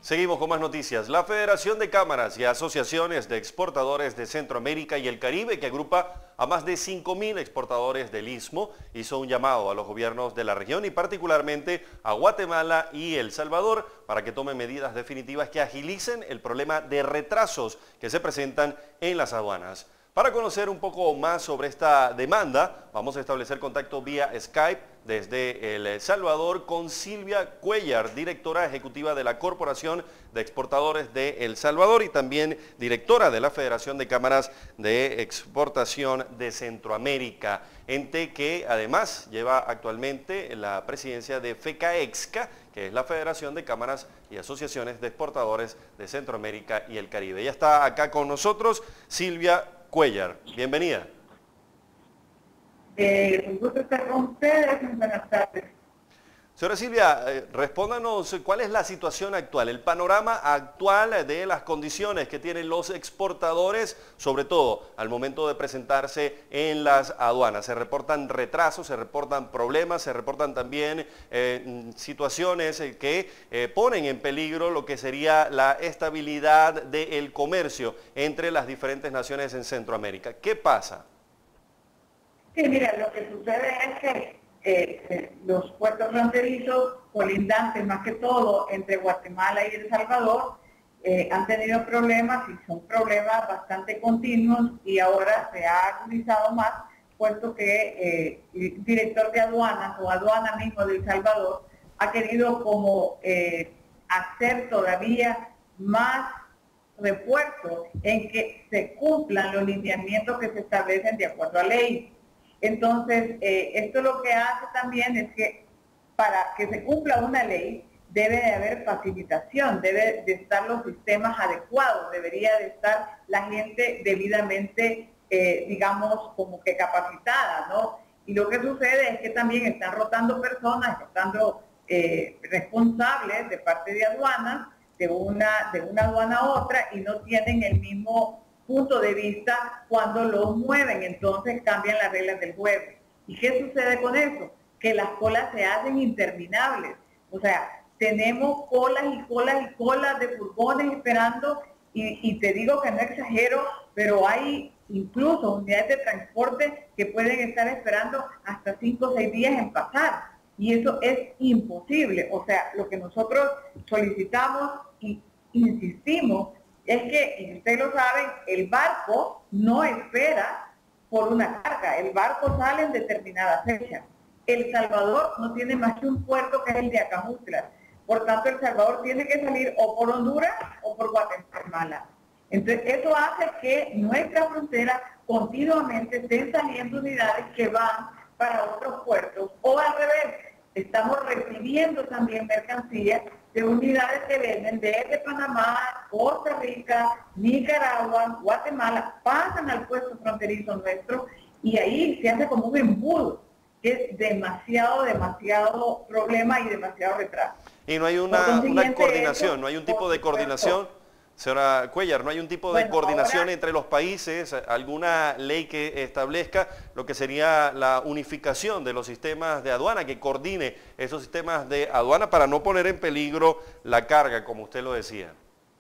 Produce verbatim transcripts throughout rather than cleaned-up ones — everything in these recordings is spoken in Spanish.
Seguimos con más noticias. La Federación de Cámaras y Asociaciones de Exportadores de Centroamérica y el Caribe, que agrupa a más de cinco mil exportadores del Istmo, hizo un llamado a los gobiernos de la región y particularmente a Guatemala y El Salvador para que tomen medidas definitivas que agilicen el problema de retrasos que se presentan en las aduanas. Para conocer un poco más sobre esta demanda, vamos a establecer contacto vía Skype desde El Salvador con Silvia Cuellar, directora ejecutiva de la Corporación de Exportadores de El Salvador y también directora de la Federación de Cámaras de Exportación de Centroamérica, ente que además lleva actualmente la presidencia de FECAEXCA, que es la Federación de Cámaras y Asociaciones de Exportadores de Centroamérica y el Caribe. Ella está acá con nosotros, Silvia Cuellar. Bienvenida. Eh, un gusto estar con ustedes. Buenas tardes. Señora Silvia, eh, respóndanos cuál es la situación actual, el panorama actual de las condiciones que tienen los exportadores, sobre todo al momento de presentarse en las aduanas. Se reportan retrasos, se reportan problemas, se reportan también eh, situaciones que eh, ponen en peligro lo que sería la estabilidad del comercio entre las diferentes naciones en Centroamérica. ¿Qué pasa? Sí, mira, lo que sucede es que Eh, los puertos fronterizos colindantes, más que todo entre Guatemala y El Salvador, eh, han tenido problemas y son problemas bastante continuos y ahora se ha agudizado más, puesto que eh, el director de aduanas o aduana mismo de El Salvador ha querido como eh, hacer todavía más refuerzo en que se cumplan los lineamientos que se establecen de acuerdo a ley. Entonces, eh, esto lo que hace también es que para que se cumpla una ley debe de haber facilitación, debe de estar los sistemas adecuados, debería de estar la gente debidamente, eh, digamos, como que capacitada, ¿no? Y lo que sucede es que también están rotando personas, rotando eh, responsables de parte de aduanas, de una, de una aduana a otra, y no tienen el mismo punto de vista cuando los mueven, entonces cambian las reglas del juego. ¿Y qué sucede con eso? Que las colas se hacen interminables. O sea, tenemos colas y colas y colas de furgones esperando, y, y te digo que no exagero, pero hay incluso unidades de transporte que pueden estar esperando hasta cinco o seis días en pasar. Y eso es imposible. O sea, lo que nosotros solicitamos y insistimos es que, y ustedes lo saben, el barco no espera por una carga, el barco sale en determinada fecha. El Salvador no tiene más que un puerto que es el de Acajutla, por tanto El Salvador tiene que salir o por Honduras o por Guatemala. Entonces eso hace que nuestra frontera continuamente estén saliendo unidades que van para otros puertos, o al revés, estamos recibiendo también mercancías de unidades que vienen desde Panamá, Costa Rica, Nicaragua, Guatemala, pasan al puesto fronterizo nuestro y ahí se hace como un embudo, que es demasiado, demasiado problema y demasiado retraso. Y no hay una, una coordinación, eso, no hay un tipo de coordinación. Señora Cuellar, ¿no hay un tipo de bueno, coordinación ahora, entre los países, alguna ley que establezca lo que sería la unificación de los sistemas de aduana, que coordine esos sistemas de aduana para no poner en peligro la carga, como usted lo decía?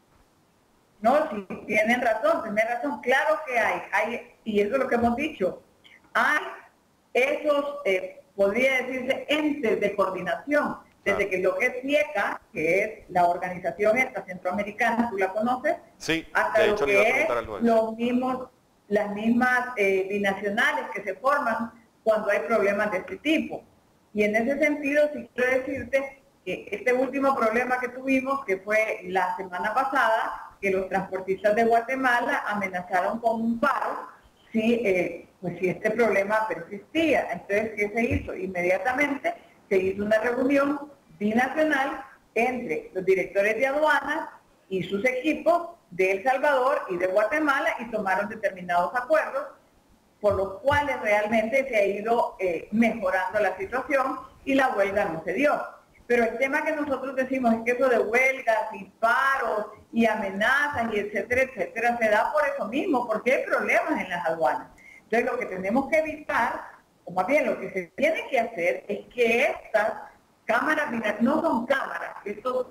No, sí, tienen razón, tienen razón, claro que hay, hay y eso es lo que hemos dicho, hay esos, eh, podría decirse, entes de coordinación, desde que lo que es FIECA, que es la organización esta centroamericana, tú la conoces, sí, hasta lo que es los mismos, las mismas eh, binacionales que se forman cuando hay problemas de este tipo. Y en ese sentido, sí quiero decirte que este último problema que tuvimos, que fue la semana pasada, que los transportistas de Guatemala amenazaron con un paro, si, eh, pues si este problema persistía. Entonces, ¿qué se hizo? Inmediatamente se hizo una reunión binacional entre los directores de aduanas y sus equipos de El Salvador y de Guatemala y tomaron determinados acuerdos por los cuales realmente se ha ido eh, mejorando la situación y la huelga no se dio. Pero el tema que nosotros decimos es que eso de huelgas y paros y amenazas y etcétera, etcétera, se da por eso mismo, porque hay problemas en las aduanas. Entonces lo que tenemos que evitar, o más bien lo que se tiene que hacer, es que estas cámaras, no son cámaras, estos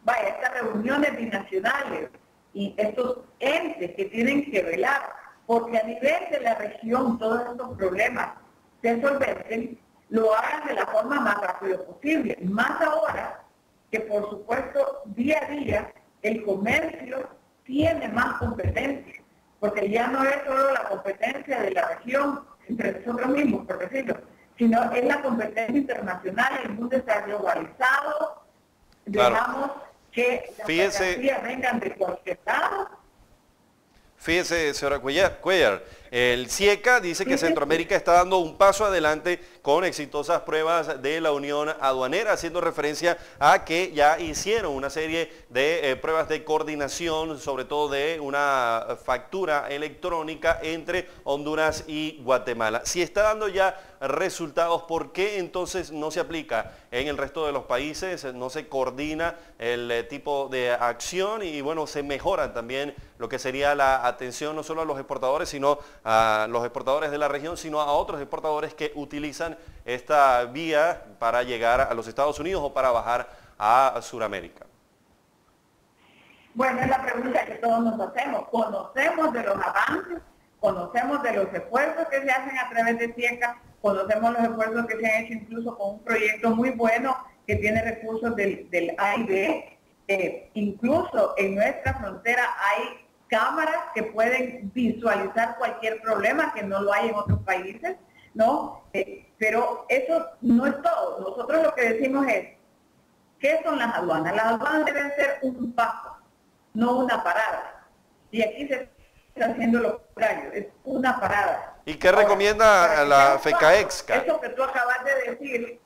vaya, estas reuniones binacionales y estos entes que tienen que velar porque a nivel de la región todos estos problemas se solventen, lo hagan de la forma más rápida posible. Más ahora que, por supuesto, día a día el comercio tiene más competencia, porque ya no es solo la competencia de la región entre nosotros mismos, por decirlo, sino es la competencia internacional. El mundo está globalizado, claro. Dejamos que las mercancías vengan de cualquier lado. Fíjese, señora Cuellar, Cuellar, el CIECA dice que Centroamérica está dando un paso adelante con exitosas pruebas de la Unión Aduanera, haciendo referencia a que ya hicieron una serie de eh, pruebas de coordinación, sobre todo de una factura electrónica entre Honduras y Guatemala. Si está dando ya resultados, ¿por qué entonces no se aplica en el resto de los países? No se coordina el eh, tipo de acción y bueno, se mejora también lo que sería la atención no solo a los exportadores, sino a los exportadores de la región, sino a otros exportadores que utilizan esta vía para llegar a los Estados Unidos o para bajar a Sudamérica. Bueno, es la pregunta que todos nos hacemos. Conocemos de los avances, conocemos de los esfuerzos que se hacen a través de CIECA, conocemos los esfuerzos que se han hecho incluso con un proyecto muy bueno que tiene recursos del, del A I B. Eh, incluso en nuestra frontera hay cámaras que pueden visualizar cualquier problema que no lo hay en otros países, ¿no? Eh, pero eso no es todo. Nosotros lo que decimos es, ¿qué son las aduanas? Las aduanas deben ser un paso, no una parada. Y aquí se está haciendo lo contrario, es una parada. ¿Y qué Ahora, recomienda la FECAEXCA? Eso que tú acabas de decir,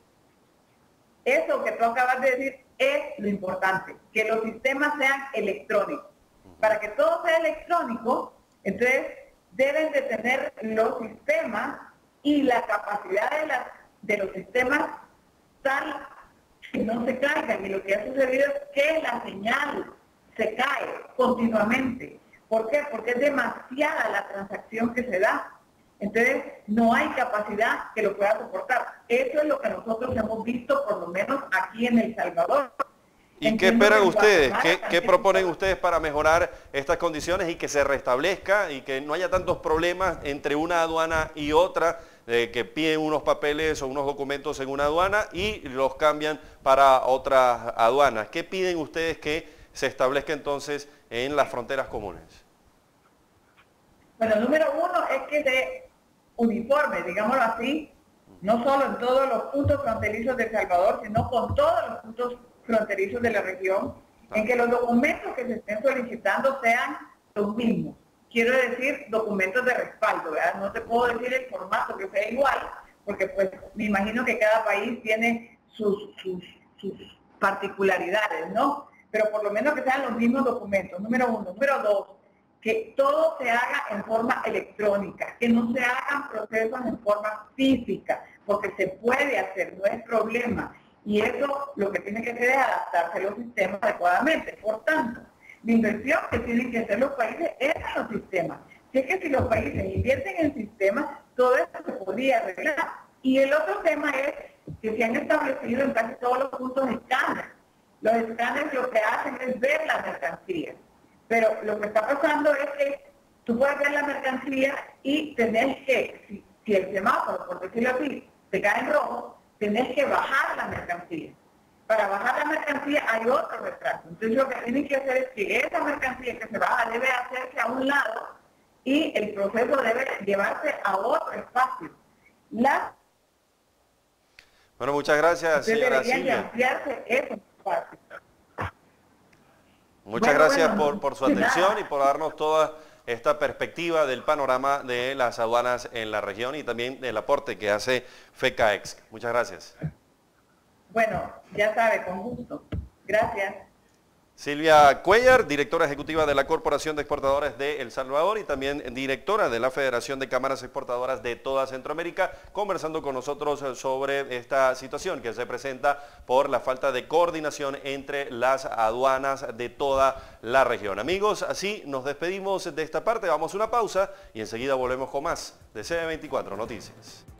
eso que tú acabas de decir es lo importante, que los sistemas sean electrónicos. Para que todo sea electrónico, entonces deben de tener los sistemas y la capacidad de, la, de los sistemas tal que no se caigan. Y lo que ha sucedido es que la señal se cae continuamente. ¿Por qué? Porque es demasiada la transacción que se da. Entonces no hay capacidad que lo pueda soportar. Eso es lo que nosotros hemos visto, por lo menos aquí en El Salvador. ¿Y qué esperan ustedes? ¿Qué, ¿Qué proponen ustedes para mejorar estas condiciones y que se restablezca y que no haya tantos problemas entre una aduana y otra, eh, que piden unos papeles o unos documentos en una aduana y los cambian para otras aduanas? ¿Qué piden ustedes que se establezca entonces en las fronteras comunes? Bueno, número uno es que se uniforme, digámoslo así, no solo en todos los puntos fronterizos de El Salvador, sino con todos los puntos fronterizos de la región, en que los documentos que se estén solicitando sean los mismos. Quiero decir, documentos de respaldo, ¿verdad? No te puedo decir el formato que sea igual, porque pues me imagino que cada país tiene sus, sus, sus particularidades, ¿no? Pero por lo menos que sean los mismos documentos, número uno. Número dos, que todo se haga en forma electrónica, que no se hagan procesos en forma física, porque se puede hacer, no es problema. Y eso lo que tiene que hacer es adaptarse a los sistemas adecuadamente. Por tanto, la inversión que tienen que hacer los países es en los sistemas. Si es que si los países invierten en sistemas, todo esto se podría arreglar. Y el otro tema es que se han establecido en casi todos los puntos escáneres. Los escáneres lo que hacen es ver la mercancía. Pero lo que está pasando es que tú puedes ver la mercancía y tenés que, si, si el semáforo, por decirlo así, te cae en rojo, tenés que bajar la mercancía. Para bajar la mercancía hay otro retraso. Entonces lo que tienen que hacer es que esa mercancía que se baja debe hacerse a un lado y el proceso debe llevarse a otro espacio. La... Bueno, muchas gracias, señora Silvia. Ampliarse ese espacio. Muchas bueno, gracias bueno, por, por su atención nada. y por darnos toda esta perspectiva del panorama de las aduanas en la región y también del aporte que hace FECAEXCA. Muchas gracias. Bueno, ya sabe, con gusto. Gracias. Silvia Cuellar, directora ejecutiva de la Corporación de Exportadores de El Salvador y también directora de la Federación de Cámaras Exportadoras de toda Centroamérica, conversando con nosotros sobre esta situación que se presenta por la falta de coordinación entre las aduanas de toda la región. Amigos, así nos despedimos de esta parte, vamos a una pausa y enseguida volvemos con más de C B veinticuatro Noticias.